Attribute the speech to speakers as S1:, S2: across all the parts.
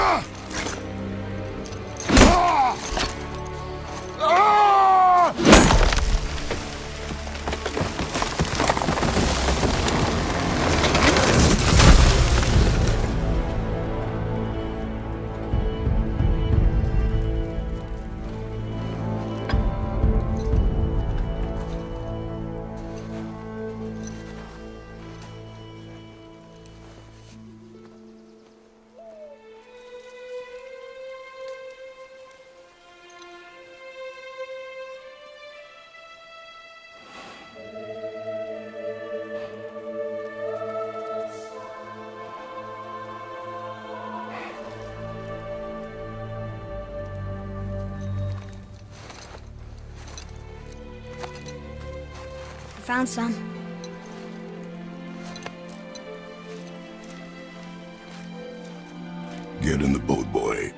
S1: Found some.
S2: Get in the boat, boy.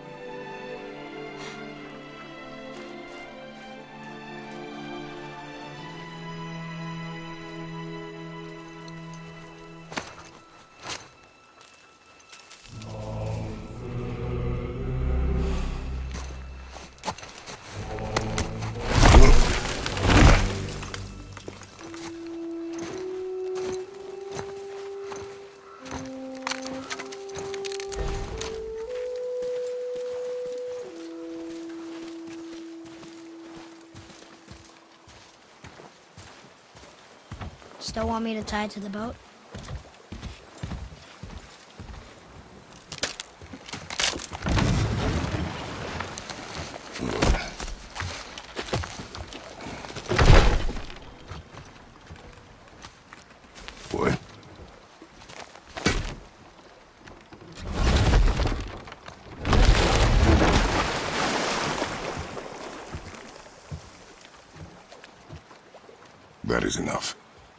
S1: Still want me to tie it to the boat?
S2: Boy. That is enough.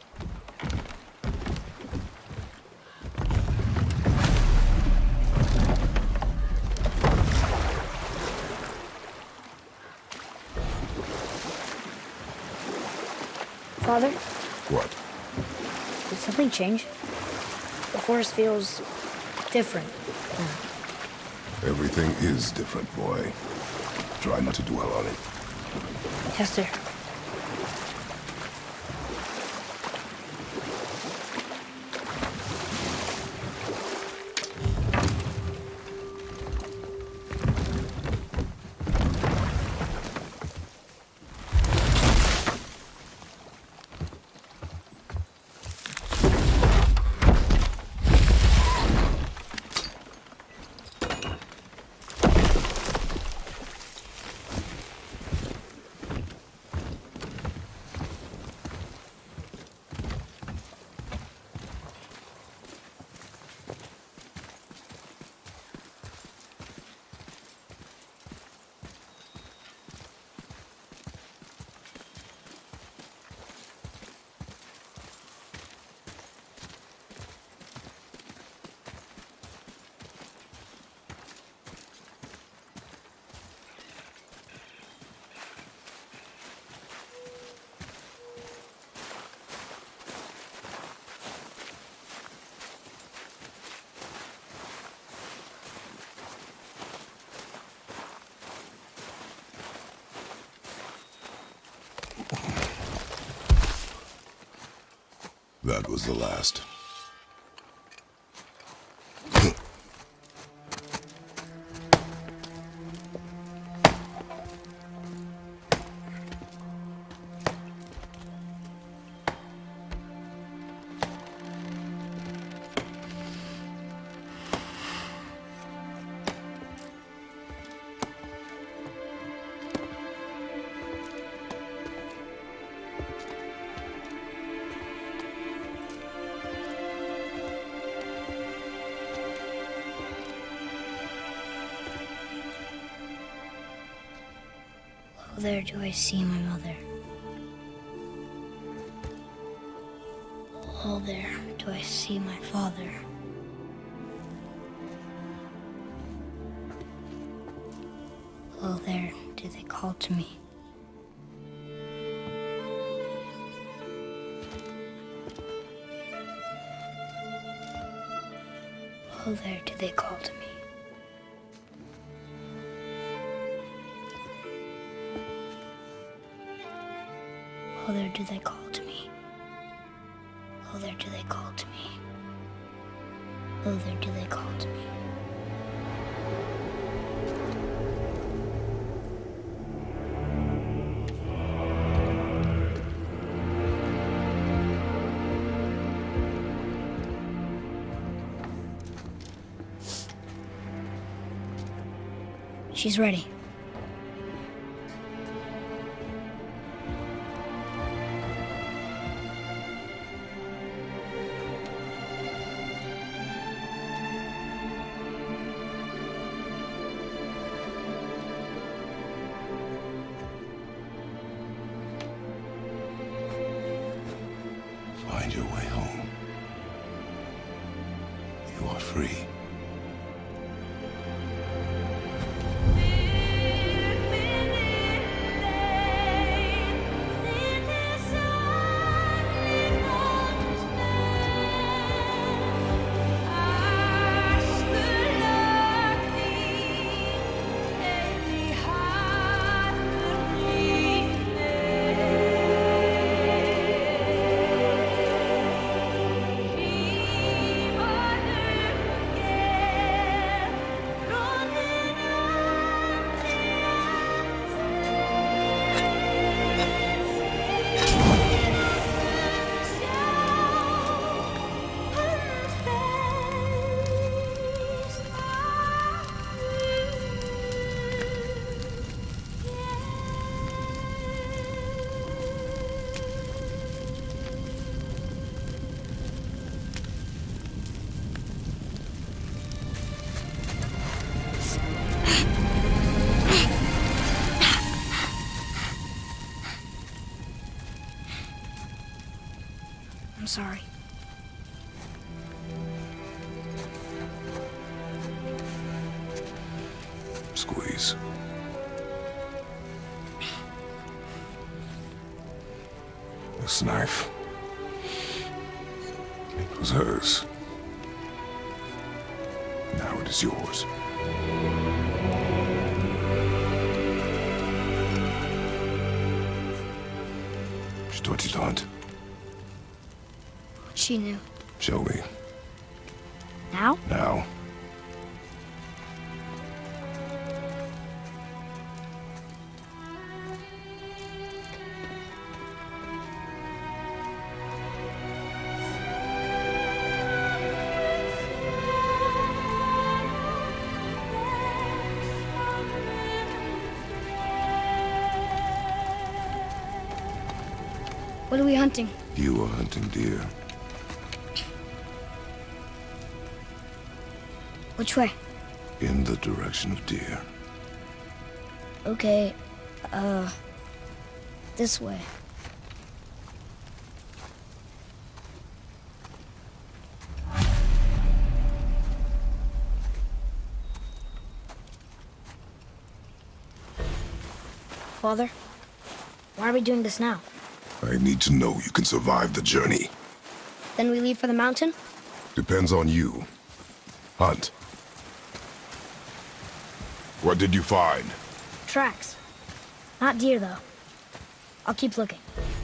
S1: Father?
S2: What?
S1: Did something change? The forest feels different.
S2: Everything is different, boy. Try not to dwell on it.
S1: Yes, sir.
S2: That was the last.
S1: Oh, there do I see my mother. Oh, there do I see my father. Oh, there do they call to me. Oh, there do they call to me. Oh, there do they call to me. Oh, there do they call to me. Oh, there do they call to me. She's ready.
S2: Find your way home. You are free.
S1: I'm sorry.
S2: Squeeze. This knife. It was hers. Now it is yours. She taught you to hunt.
S1: She knew.
S2: Show me.
S1: Now?
S2: Now.
S1: What are we hunting?
S2: You are hunting deer.
S1: Which way?
S2: In the direction of deer.
S1: Okay, this way. Father, why are we doing this now?
S2: I need to know you can survive the journey.
S1: Then we leave for the mountain?
S2: Depends on you. Hunt. What did you find?
S1: Tracks. Not deer, though. I'll keep looking.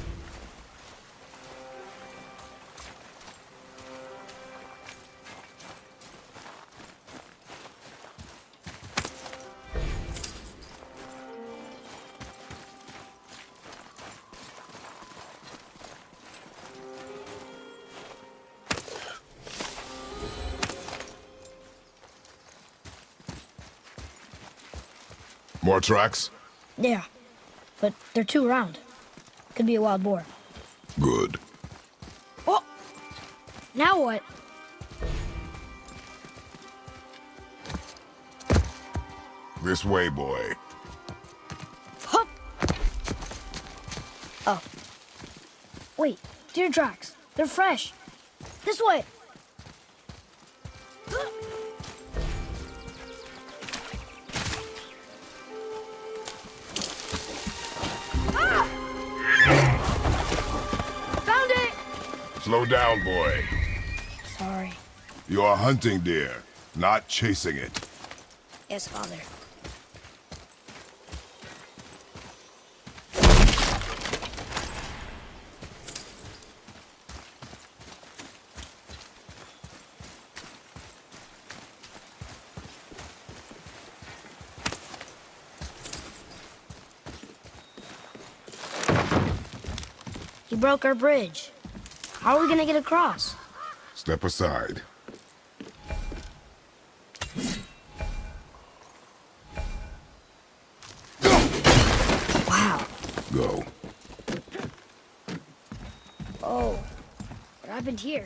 S2: More tracks?
S1: Yeah, but they're too round. Could be a wild boar.
S2: Good.
S1: Oh! Now what?
S2: This way, boy.
S1: Hup! Oh. Wait, deer tracks. They're fresh. This way!
S2: Slow down, boy.
S1: Sorry.
S2: You are hunting deer, not chasing it.
S1: Yes, Father. broke our bridge. How are we gonna get across?
S2: Step aside.
S1: Wow.
S2: Go.
S1: Oh, what happened here?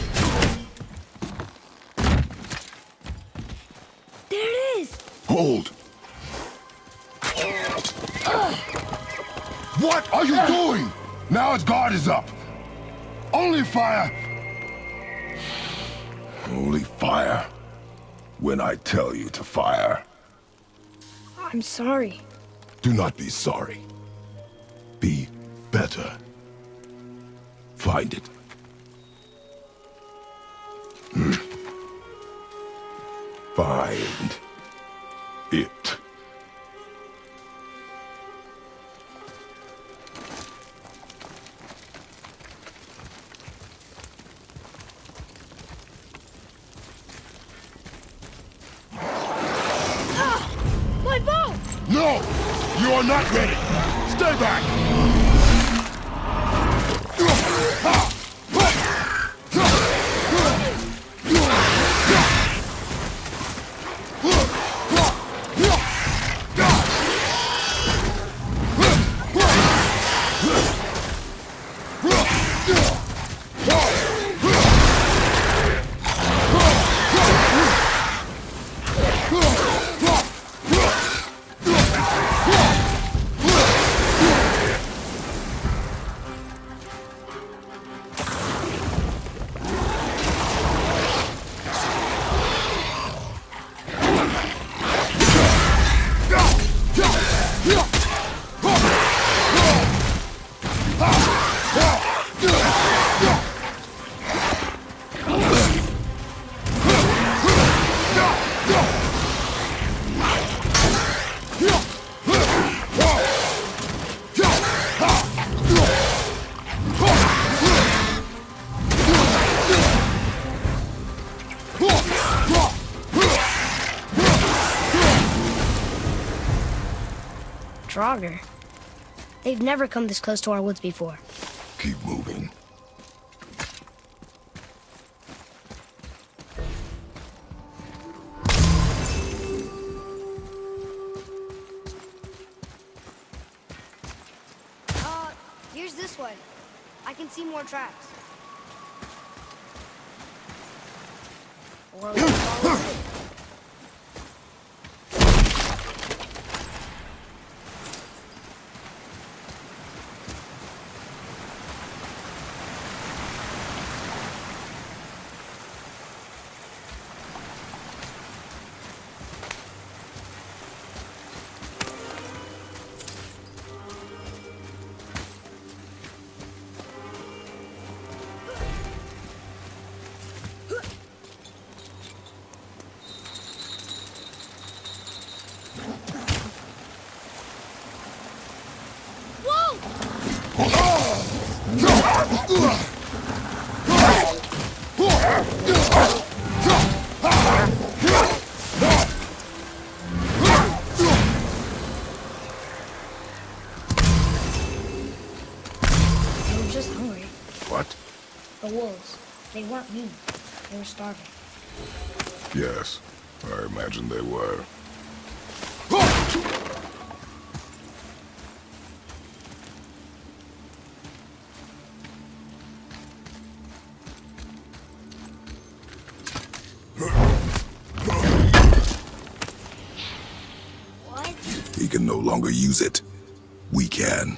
S1: There it is!
S2: Hold! What are you doing? Now its guard is up. Only fire. Only fire. When I tell you to fire.
S1: I'm sorry.
S2: Do not be sorry. Be better. Find it. Find it.
S1: My bow!
S2: No! You are not ready! Stay back!
S1: Draugr. They've never come this close to our woods before.
S2: Keep moving.
S1: Here's this way. I can see more tracks. Or we follow it. They were just hungry.
S2: What?
S1: The wolves. They weren't mean. They were starving.
S2: Yes, I imagine they were.
S1: What?
S2: He can no longer use it. We can.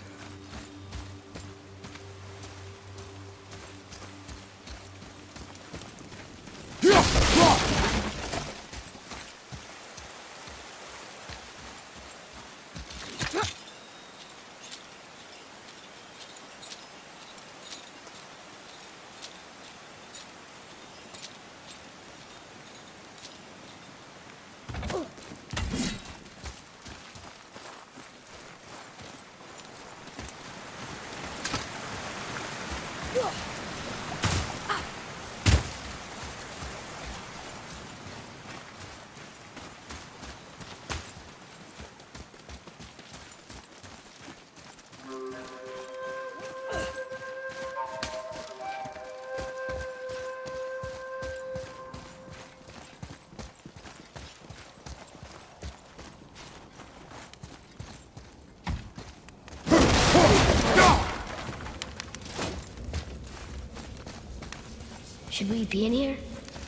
S1: we be in here?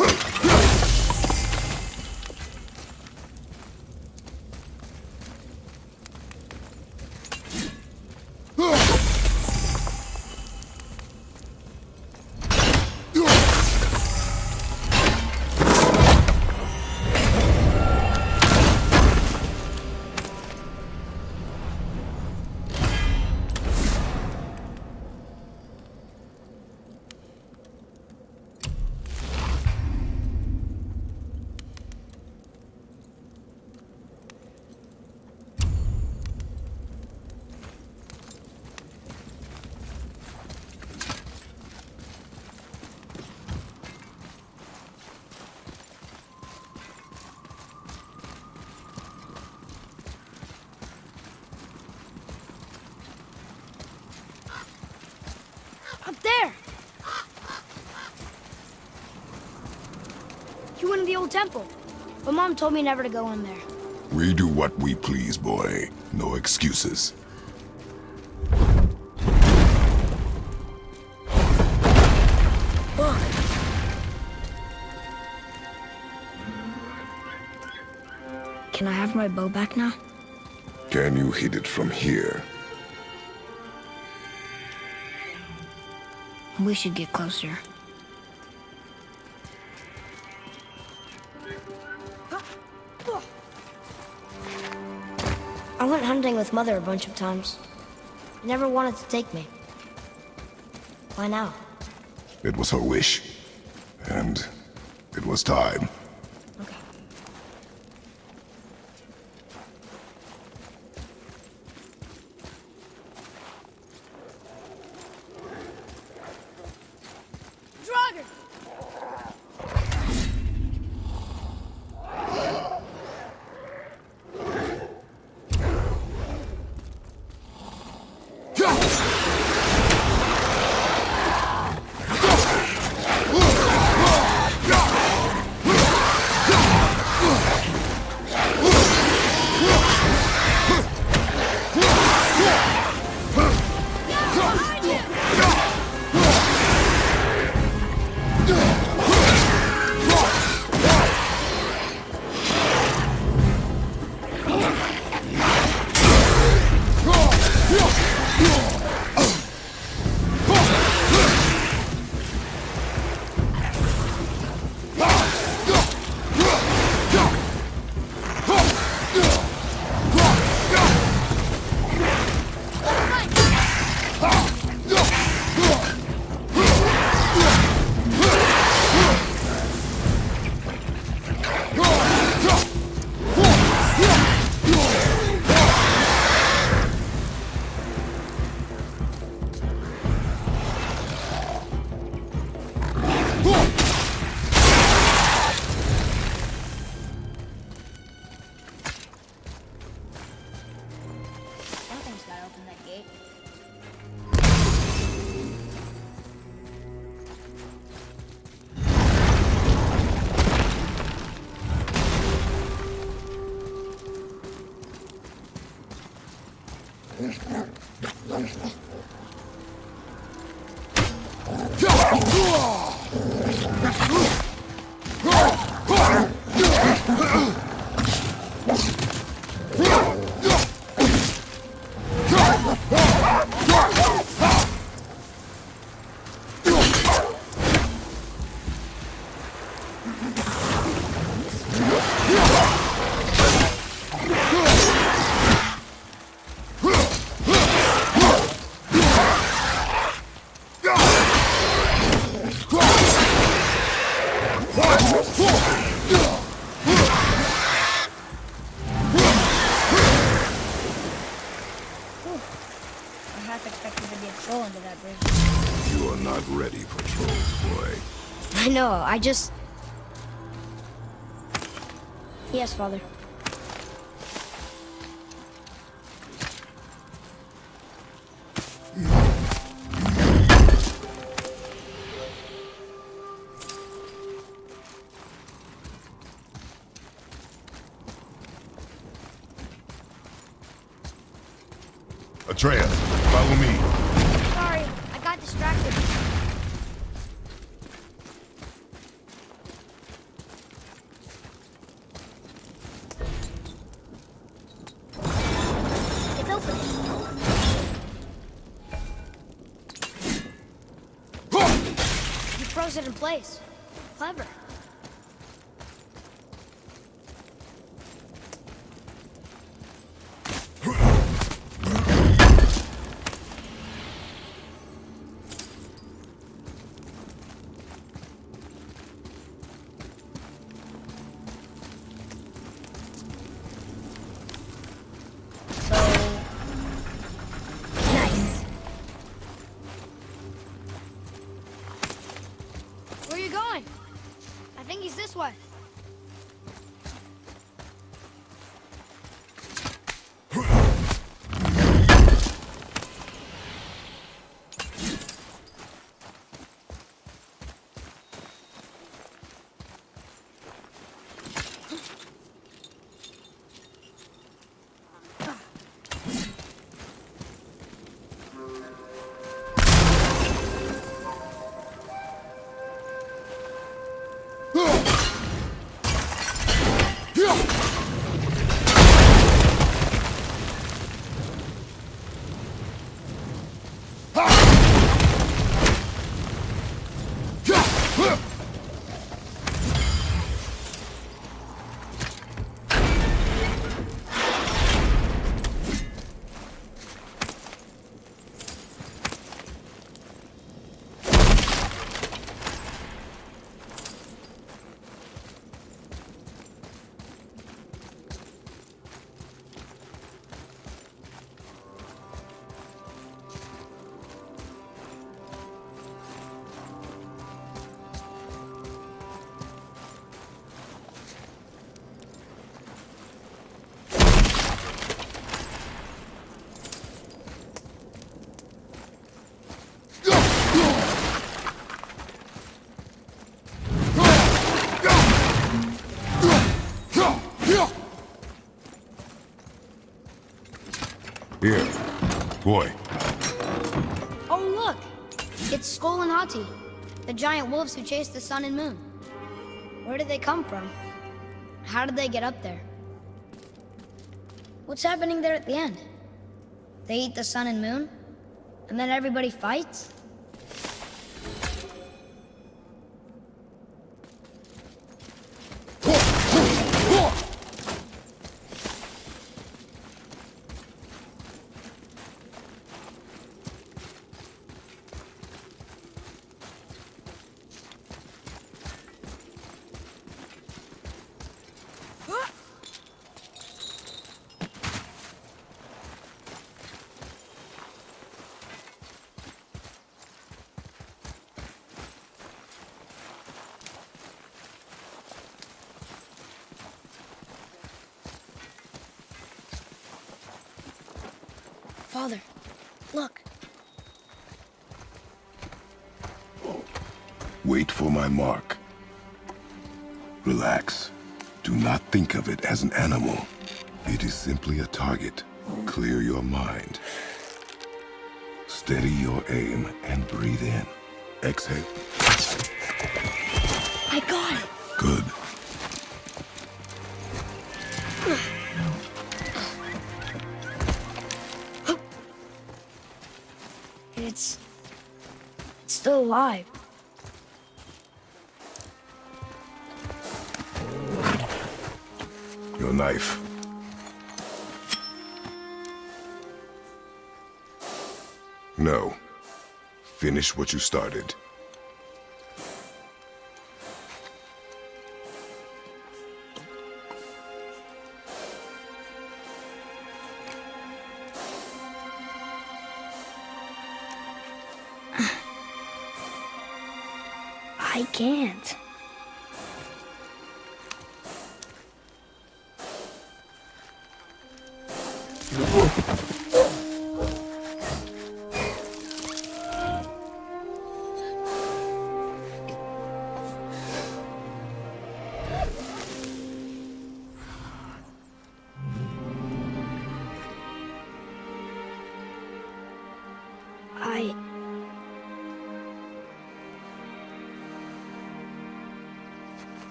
S1: Up there! You went in the old temple, but Mom told me never to go in there.
S2: We do what we please, boy. No excuses.
S1: Look! Can I have my bow back now?
S2: Can you hit it from here?
S1: We should get closer. I went hunting with Mother a bunch of times. She never wanted to take me. Why now?
S2: It was her wish. And it was time.
S1: Okay. Draugr! Something's gotta open that gate. I half expected to be a troll under that bridge.
S2: You are not ready for trolls, boy.
S1: I know, I just... Yes, Father.
S2: Atreus, follow me.
S1: Sorry, I got distracted. it in place. Clever. Where are you going? I think he's this way.
S2: Here, boy.
S1: Oh, look! It's Skull and Hati, the giant wolves who chased the sun and moon. Where did they come from? How did they get up there? What's happening there at the end? They eat the sun and moon? And then everybody fights? Father, look.
S2: Wait for my mark. Relax. Do not think of it as an animal. It is simply a target. Clear your mind. Steady your aim and breathe in. Exhale.
S1: I got it.
S2: Good.
S1: It's still alive.
S2: Your knife. No. Finish what you started.
S1: I can't.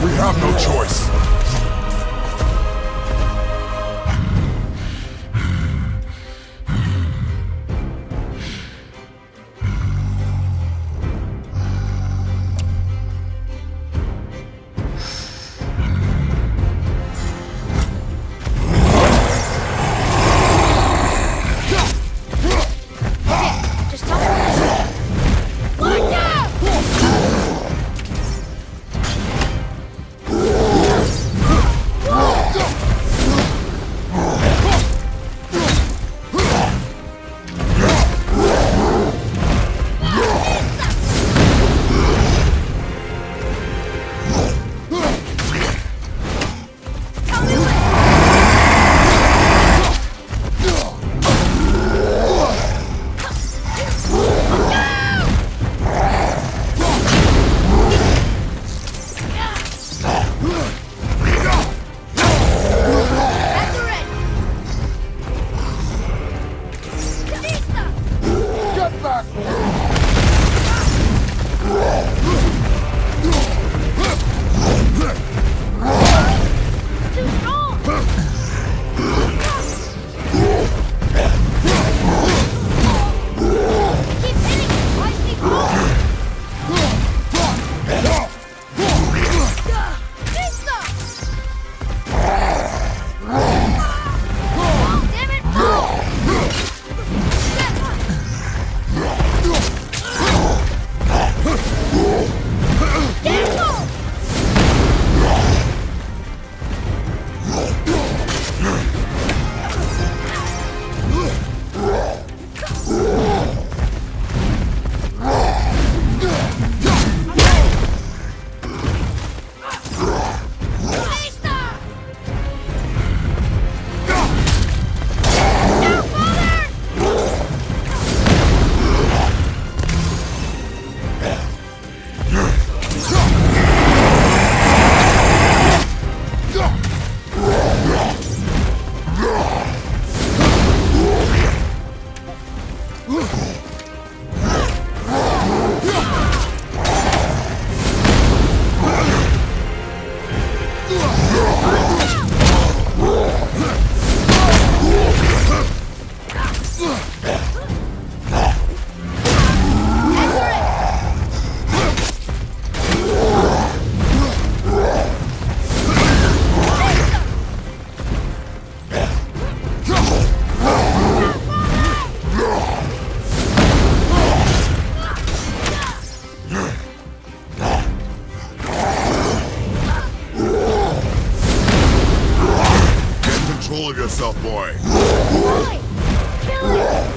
S2: We have no choice. Control yourself, boy.
S1: Why? Kill it!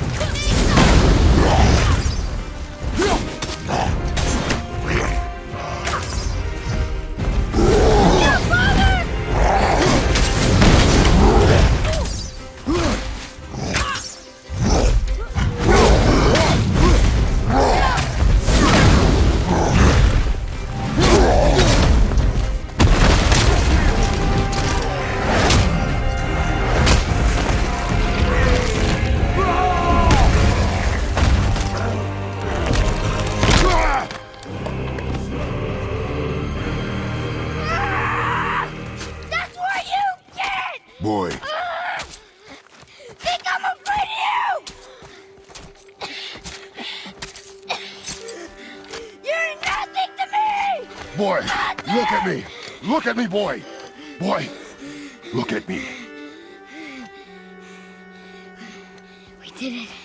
S2: Boy.
S1: Think I'm afraid of you! You're nothing to me!
S2: Boy,
S1: Nothing!
S2: look at me! Look at me, boy! Boy, look at me.
S1: We did it.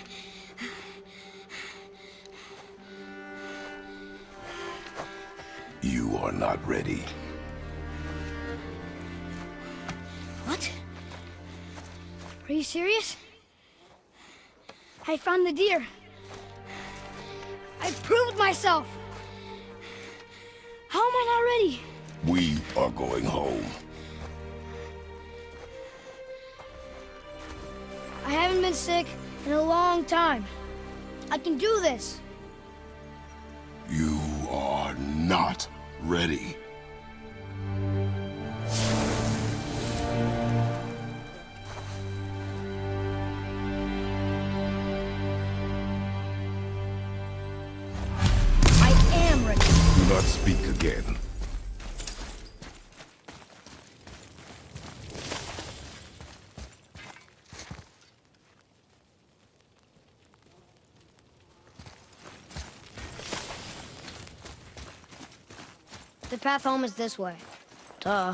S2: You are not ready.
S1: What? Are you serious? I found the deer. I proved myself. How am I not ready?
S2: We are going home.
S1: I haven't been sick in a long time. I can do this.
S2: You are not ready.
S1: I am ready.
S2: Do not speak again.
S1: path home is this way. Duh.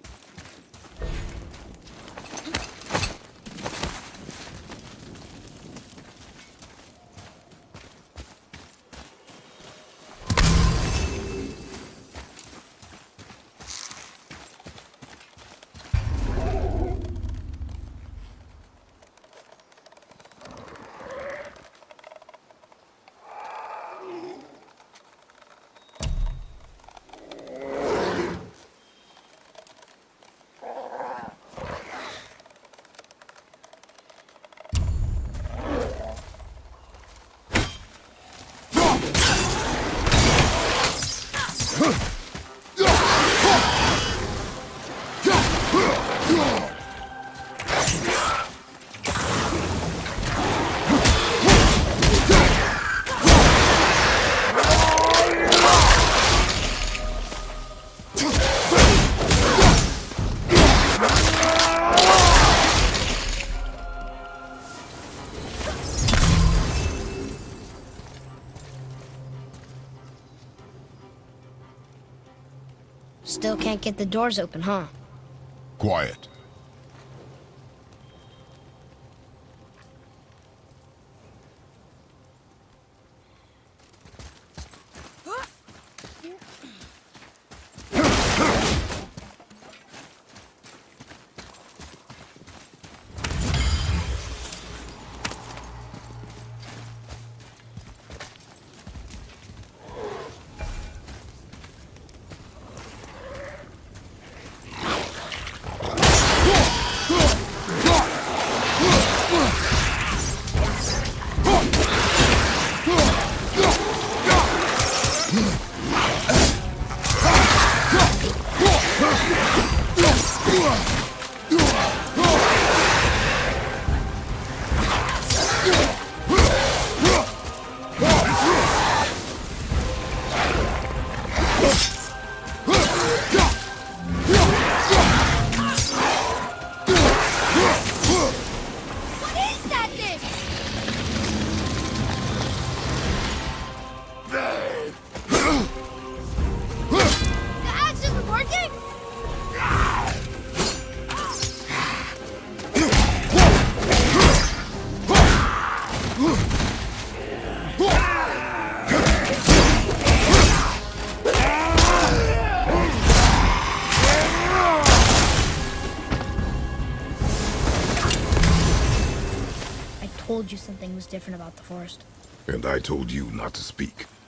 S1: Still can't get the doors open, huh?
S2: Quiet.
S1: I told you something was different about the forest.
S2: And I told you not to speak.